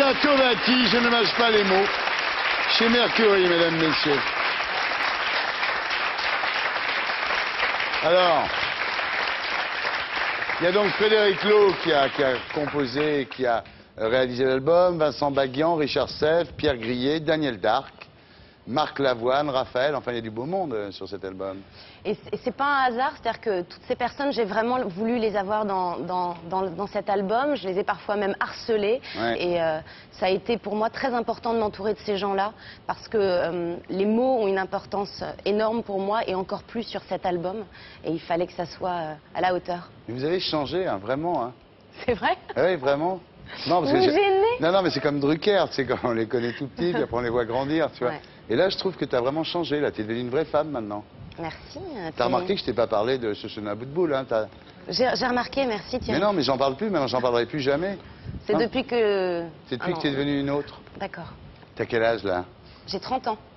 acrobatie, je ne mâche pas les mots. Chez Mercury, mesdames, messieurs. Alors, il y a donc Frédéric Lowe qui a composé, qui a réalisé l'album, Vincent Baguian, Richard Seff, Pierre Grillet, Daniel Darc, Marc Lavoine, Raphaël, enfin il y a du beau monde sur cet album. Et c'est pas un hasard, c'est-à-dire que toutes ces personnes, j'ai vraiment voulu les avoir dans cet album. Je les ai parfois même harcelées. Ouais. Et ça a été pour moi très important de m'entourer de ces gens-là, parce que les mots ont une importance énorme pour moi, et encore plus sur cet album. Et il fallait que ça soit à la hauteur. Mais vous avez changé, hein, vraiment. Hein. C'est vrai? Oui, vraiment. Non, parce Vous me que gênez? non, mais c'est comme Drucker, tu sais, quand on les connaît tout petits, puis après on les voit grandir, tu vois. Ouais. Et là, je trouve que tu as vraiment changé, là, tu es devenue une vraie femme maintenant. Merci. T'as remarqué que je t'ai pas parlé de Shoshana Boutboul, hein, J'ai remarqué, merci Thierry. Mais non, mais j'en parle plus, maintenant j'en parlerai plus jamais. C'est Hein? depuis que... C'est depuis que tu es devenue une autre. D'accord. T'as quel âge, là? J'ai 30 ans.